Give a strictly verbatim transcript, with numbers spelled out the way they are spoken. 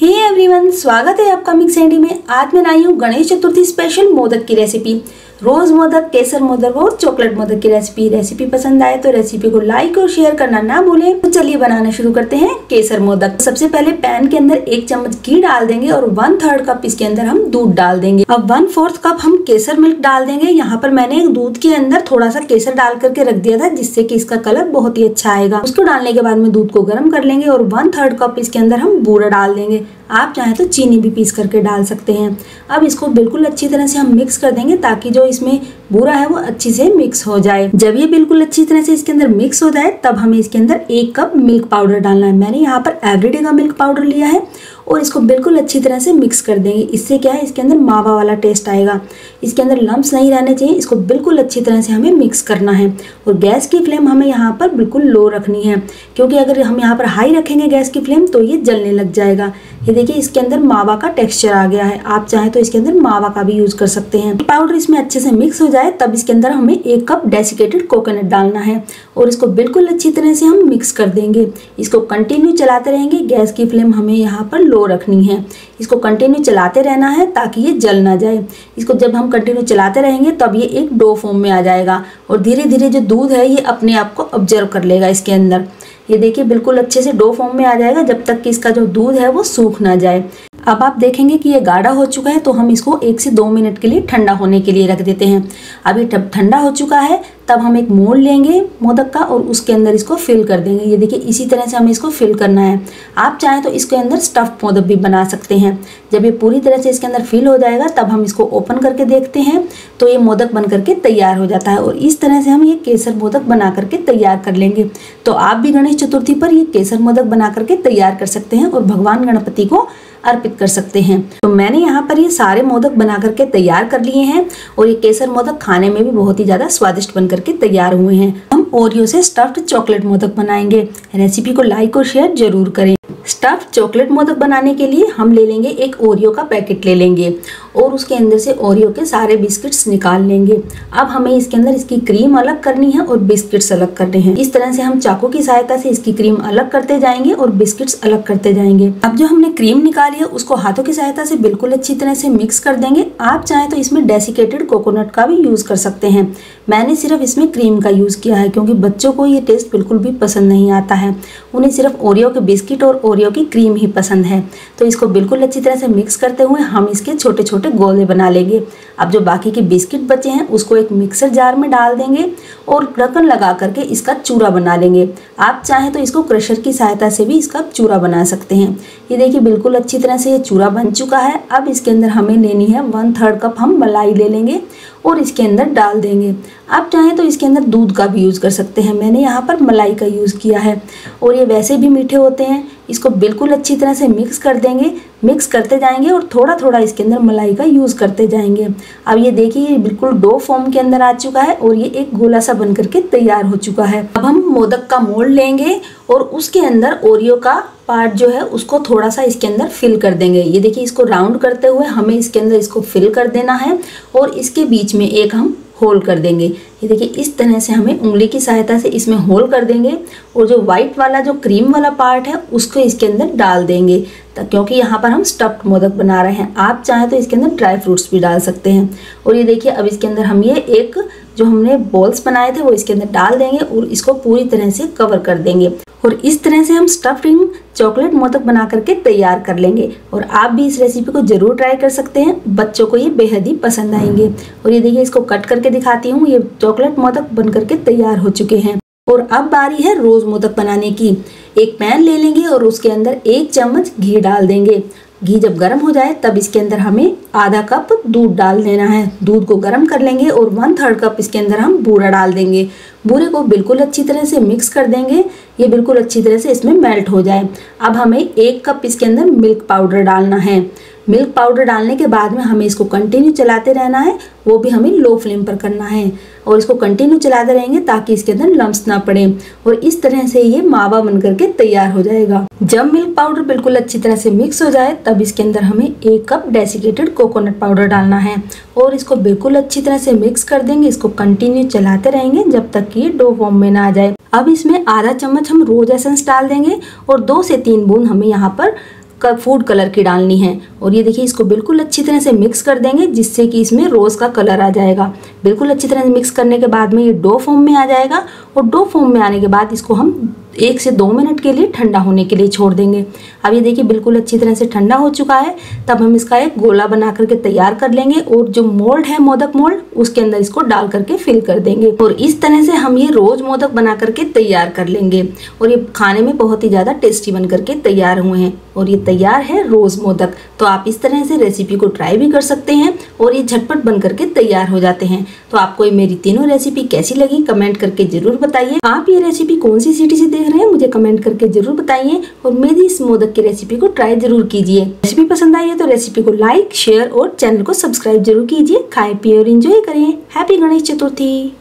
Hey everyone, स्वागत है आपका मिक्स एंडी में। आज मैं लाई हूँ गणेश चतुर्थी स्पेशल मोदक की रेसिपी। रोज मोदक, केसर मोदक और चॉकलेट मोदक की रेसिपी। रेसिपी पसंद आए तो रेसिपी को लाइक और शेयर करना ना भूलें। तो चलिए बनाना शुरू करते हैं केसर मोदक। सबसे पहले पैन के अंदर एक चम्मच घी डाल देंगे और वन थर्ड कप इसके अंदर हम दूध डाल देंगे। अब वन फोर्थ कप हम केसर मिल्क डाल देंगे। यहाँ पर मैंने दूध के अंदर थोड़ा सा केसर डाल करके रख दिया था, जिससे कि इसका कलर बहुत ही अच्छा आएगा। उसको डालने के बाद में दूध को गर्म कर लेंगे और वन थर्ड कप इसके अंदर हम बूरा डाल देंगे। आप चाहें तो चीनी भी पीस करके डाल सकते हैं। अब इसको बिल्कुल अच्छी तरह से हम मिक्स कर देंगे ताकि जो इसमें बूरा है वो अच्छी से मिक्स हो जाए। जब ये बिल्कुल अच्छी तरह से इसके अंदर मिक्स हो जाए तब हमें इसके अंदर एक कप मिल्क पाउडर डालना है। मैंने यहाँ पर एवरीडे का मिल्क पाउडर लिया है और इसको बिल्कुल अच्छी तरह से मिक्स कर देंगे। इससे क्या है, इसके अंदर मावा वाला टेस्ट आएगा। इसके अंदर लम्स नहीं रहने चाहिए। इसको बिल्कुल अच्छी तरह से हमें मिक्स करना है और गैस की फ्लेम हमें यहाँ पर बिल्कुल लो रखनी है, क्योंकि अगर हम यहाँ पर हाई रखेंगे गैस की फ्लेम तो ये जलने लग जाएगा। ये देखिए इसके अंदर मावा का टेक्सचर आ गया है। आप चाहें तो इसके अंदर मावा का भी यूज कर सकते हैं। पाउडर इसमें अच्छे से मिक्स हो जाए तब इसके अंदर हमें एक कप डेसिकेटेड कोकोनट डालना है और इसको बिल्कुल अच्छी तरह से हम मिक्स कर देंगे। इसको कंटिन्यू चलाते रहेंगे। गैस की फ्लेम हमें यहाँ पर लो रखनी है। इसको कंटिन्यू चलाते रहना है ताकि ये जल ना जाए। इसको जब हम कंटिन्यू चलाते रहेंगे तब ये एक डो फॉर्म में आ जाएगा और धीरे धीरे जो दूध है ये अपने आप को ऑब्जर्व कर लेगा इसके अंदर। ये देखिए बिल्कुल अच्छे से डो फॉर्म में आ जाएगा जब तक कि इसका जो दूध है वो सूख ना जाए। अब आप देखेंगे कि ये गाढ़ा हो चुका है तो हम इसको एक से दो मिनट के लिए ठंडा होने के लिए रख देते हैं। अभी जब ठंडा हो चुका है तब हम एक मोल्ड लेंगे मोदक का और उसके अंदर इसको फिल कर देंगे। ये देखिए इसी तरह से हमें इसको फिल करना है। आप चाहें तो इसके अंदर स्टफ्ड मोदक भी बना सकते हैं। जब ये पूरी तरह से इसके अंदर फिल हो जाएगा तब हम इसको ओपन करके देखते हैं तो ये मोदक बन करके तैयार हो जाता है और इस तरह से हम ये केसर मोदक बना करके तैयार कर लेंगे। तो आप भी गणेश चतुर्थी पर ये केसर मोदक बना करके तैयार कर सकते हैं और भगवान गणपति को अर्पित कर सकते हैं। तो मैंने यहाँ पर ये सारे मोदक बना करके तैयार कर लिए हैं और ये केसर मोदक खाने में भी बहुत ही ज़्यादा स्वादिष्ट बन करके तैयार हुए हैं। हम ओरियो से स्टफ्ड चॉकलेट मोदक बनाएंगे। रेसिपी को लाइक और शेयर जरूर करें। स्टफ्ड चॉकलेट मोदक बनाने के लिए हम ले लेंगे एक ओरियो का पैकेट ले लेंगे और उसके अंदर से ओरियो के सारे बिस्किट्स निकाल लेंगे। अब हमें इसके अंदर इसकी क्रीम अलग करनी है और बिस्किट्स अलग करने हैं। इस तरह से हम चाकू की सहायता से इसकी क्रीम अलग करते जाएंगे और बिस्किट्स अलग करते जाएंगे। अब जो हमने क्रीम निकाली है उसको हाथों की सहायता से बिल्कुल अच्छी तरह से मिक्स कर देंगे। आप चाहें तो इसमें डेसिकेटेड कोकोनट का भी यूज कर सकते हैं। मैंने सिर्फ इसमें क्रीम का यूज किया है क्योंकि बच्चों को ये टेस्ट बिल्कुल भी पसंद नहीं आता है। उन्हें सिर्फ ओरियो के बिस्किट और ओरियो की क्रीम ही पसंद है। तो इसको बिल्कुल अच्छी तरह से मिक्स करते हुए हम इसके छोटे छोटे गोले बना लेंगे। अब जो बाकी के बिस्किट बचे हैं उसको एक मिक्सर जार में डाल देंगे और ढक्कन लगा करके इसका चूरा बना लेंगे। आप चाहें तो इसको क्रशर की सहायता से भी इसका चूरा बना सकते हैं। ये देखिए बिल्कुल अच्छी तरह से ये चूरा बन चुका है। अब इसके अंदर हमें लेनी है वन थर्ड कप हम मलाई ले लेंगे और इसके अंदर डाल देंगे। आप चाहें तो इसके अंदर दूध का भी यूज़ कर सकते हैं। मैंने यहाँ पर मलाई का यूज़ किया है और ये वैसे भी मीठे होते हैं। इसको बिल्कुल अच्छी तरह से मिक्स कर देंगे। मिक्स करते जाएंगे और थोड़ा थोड़ा इसके अंदर मलाई का यूज़ करते जाएंगे। अब ये देखिए ये बिल्कुल डो फॉर्म के अंदर आ चुका है और ये एक गोला सा बन करके तैयार हो चुका है। अब हम मोदक का मोल्ड लेंगे और उसके अंदर ओरियो का पार्ट जो है उसको थोड़ा सा इसके अंदर फिल कर देंगे। ये देखिए इसको राउंड करते हुए हमें इसके अंदर इसको फिल कर देना है और इसके बीच में एक हम होल कर देंगे। ये देखिए इस तरह से हमें उंगली की सहायता से इसमें होल कर देंगे और जो वाइट वाला जो क्रीम वाला पार्ट है उसको इसके अंदर डाल देंगे, क्योंकि यहाँ पर हम स्टफ्ड मोदक बना रहे हैं। आप चाहें तो इसके अंदर ड्राई फ्रूट्स भी डाल सकते हैं। और ये देखिए अब इसके अंदर हम ये एक जो हमने बॉल्स बनाए थे वो इसके अंदर डाल देंगे और इसको पूरी तरह से कवर कर देंगे और इस तरह से हम स्टफिंग चॉकलेट मोदक बना करके तैयार कर लेंगे। और आप भी इस रेसिपी को जरूर ट्राई कर सकते हैं। बच्चों को ये बेहद ही पसंद आएंगे। और ये देखिए इसको कट करके दिखाती हूँ। ये चॉकलेट मोदक बन करके तैयार हो चुके हैं। और अब बारी है रोज मोदक बनाने की। एक पैन ले लेंगे और उसके अंदर एक चम्मच घी डाल देंगे। घी जब गर्म हो जाए तब इसके अंदर हमें आधा कप दूध डाल देना है। दूध को गर्म कर लेंगे और वन थर्ड कप इसके अंदर हम बूरा डाल देंगे। बूरे को बिल्कुल अच्छी तरह से मिक्स कर देंगे। ये बिल्कुल अच्छी तरह से इसमें मेल्ट हो जाए। अब हमें एक कप इसके अंदर मिल्क पाउडर डालना है। मिल्क पाउडर डालने के बाद में हमें इसको कंटिन्यू चलाते रहना है, वो भी हमें लो फ्लेम पर करना है और इसको कंटिन्यू चलाते रहेंगे ताकि इसके अंदर लम्स ना पड़े और इस तरह से ये मावा बन करके तैयार हो जाएगा। जब मिल्क पाउडर बिल्कुल अच्छी तरह से मिक्स हो जाए तब इसके अंदर हमें एक कप डेसिकेटेड कोकोनट पाउडर डालना है और इसको बिल्कुल अच्छी तरह से मिक्स कर देंगे। इसको कंटिन्यू चलाते रहेंगे जब तक कि ये डो फॉर्म में ना आ जाए। अब इसमें आधा चम्मच हम रोज एसेंस डाल देंगे और दो से तीन बूंद हमें यहाँ पर फूड कलर की डालनी है। और ये देखिए इसको बिल्कुल अच्छी तरह से मिक्स कर देंगे जिससे कि इसमें रोज़ का कलर आ जाएगा। बिल्कुल अच्छी तरह से मिक्स करने के बाद में ये डो फॉर्म में आ जाएगा और डो फॉर्म में आने के बाद इसको हम एक से दो मिनट के लिए ठंडा होने के लिए छोड़ देंगे। अब ये देखिए बिल्कुल अच्छी तरह से ठंडा हो चुका है। तब हम इसका एक गोला बना करके तैयार कर लेंगे और जो मोल्ड है मोदक मोल्ड उसके अंदर इसको डाल करके फिल कर देंगे और इस तरह से हम ये रोज मोदक बना करके तैयार कर लेंगे। और ये खाने में बहुत ही ज़्यादा टेस्टी बन करके तैयार हुए हैं और ये तैयार है रोज मोदक। तो आप इस तरह से रेसिपी को ट्राई भी कर सकते हैं और ये झटपट बन करके तैयार हो जाते हैं। तो आपको ये मेरी तीनों रेसिपी कैसी लगी कमेंट करके जरूर बताइए। आप ये रेसिपी कौन सी सिटी से देख रहे हैं मुझे कमेंट करके जरूर बताइए और मेरी इस मोदक की रेसिपी को ट्राई जरूर कीजिए। रेसिपी पसंद आई है तो रेसिपी को लाइक शेयर और चैनल को सब्सक्राइब जरूर कीजिए। खाएं पिए और एंजॉय करें। हैप्पी गणेश चतुर्थी।